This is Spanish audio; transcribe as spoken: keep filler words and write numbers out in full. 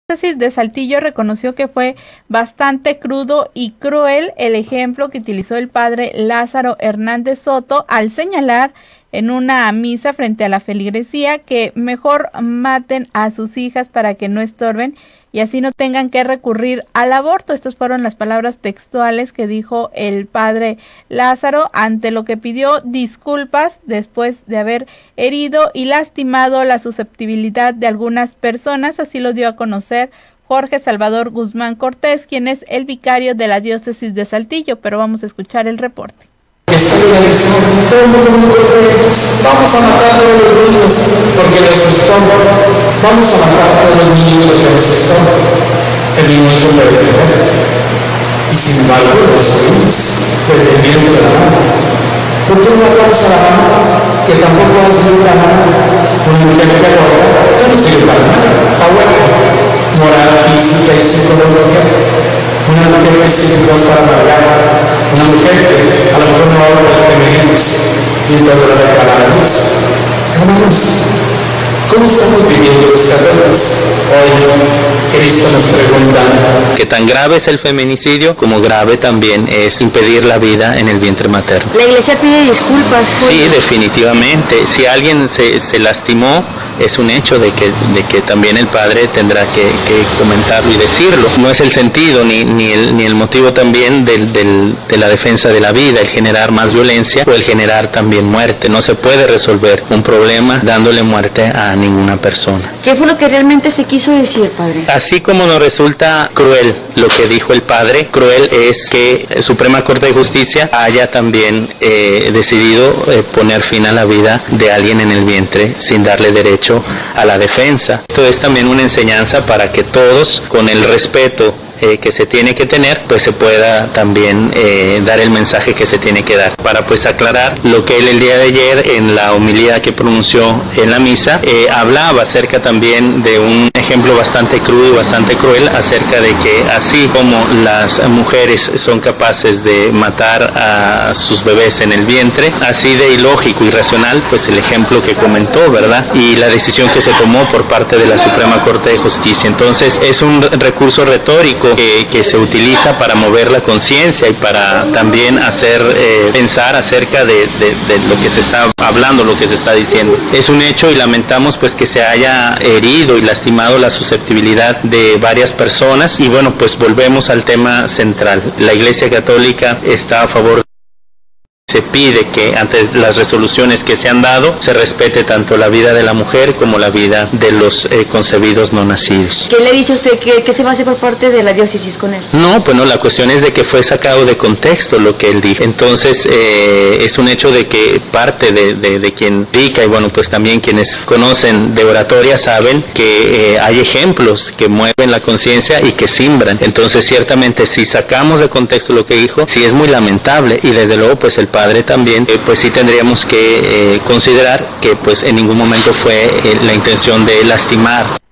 de Saltillo reconoció que fue bastante crudo y cruel el ejemplo que utilizó el padre Lázaro Hernández Soto al señalar en una misa frente a la feligresía que mejor maten a sus hijas para que no estorben y así no tengan que recurrir al aborto. Estas fueron las palabras textuales que dijo el padre Lázaro, ante lo que pidió disculpas después de haber herido y lastimado la susceptibilidad de algunas personas. Así lo dio a conocer Jorge Salvador Guzmán Cortés, quien es el vicario de la diócesis de Saltillo, pero vamos a escuchar el reporte. Está legalizado, todo el mundo muy contentos. Vamos a matar a todos los niños porque nos estorban. Vamos a matar a todos los niños porque nos estorban. El niño no se puede defender. Y sin embargo, los niños defendiendo de la madre. ¿Por qué no matamos a la mamá? Que tampoco va a servir para nada. Una mujer que aborta, que no sirve para nada. Está hueca. Moral, física y psicológica. Una mujer que siempre va a estar amargada. Una mujer que a lo mejor no va a poder tener hijos y entonces la dejará a Dios. Hermanos, ¿cómo estamos viviendo los católicos? Hoy Cristo nos pregunta que tan grave es el feminicidio como grave también es impedir la vida en el vientre materno. La Iglesia pide disculpas. Sí, definitivamente. Si alguien se, se lastimó, es un hecho de que, de que también el padre tendrá que, que comentarlo y decirlo. No es el sentido ni, ni, el, ni el motivo también del, del, de la defensa de la vida, el generar más violencia o el generar también muerte. No se puede resolver un problema dándole muerte a ninguna persona. ¿Qué fue lo que realmente se quiso decir, padre? Así como nos resulta cruel lo que dijo el padre, cruel es que la Suprema Corte de Justicia haya también eh, decidido eh, poner fin a la vida de alguien en el vientre sin darle derecho a la defensa. Esto es también una enseñanza para que todos, con el respeto Eh, que se tiene que tener, pues se pueda también eh, dar el mensaje que se tiene que dar, para pues aclarar lo que él el día de ayer en la homilía que pronunció en la misa, eh, hablaba acerca también de un ejemplo bastante crudo y bastante cruel, acerca de que así como las mujeres son capaces de matar a sus bebés en el vientre, así de ilógico, irracional, pues el ejemplo que comentó, ¿verdad? Y la decisión que se tomó por parte de la Suprema Corte de Justicia. Entonces es un recurso retórico Que, que se utiliza para mover la conciencia y para también hacer eh, pensar acerca de, de, de lo que se está hablando, lo que se está diciendo. Es un hecho y lamentamos pues que se haya herido y lastimado la susceptibilidad de varias personas y bueno, pues volvemos al tema central. La Iglesia Católica está a favor. Se pide que ante las resoluciones que se han dado se respete tanto la vida de la mujer como la vida de los eh, concebidos no nacidos. ¿Qué le ha dicho usted? ¿Qué, qué se va a hacer por parte de la diócesis con él? No, pues no, la cuestión es de que fue sacado de contexto lo que él dijo. Entonces eh, es un hecho de que parte de, de, de quien dica y bueno, pues también quienes conocen de oratoria saben que eh, hay ejemplos que mueven la conciencia y que simbran. Entonces ciertamente si sacamos de contexto lo que dijo, sí es muy lamentable y desde luego pues el padre también, eh, pues sí tendríamos que eh, considerar que pues en ningún momento fue eh, la intención de lastimar.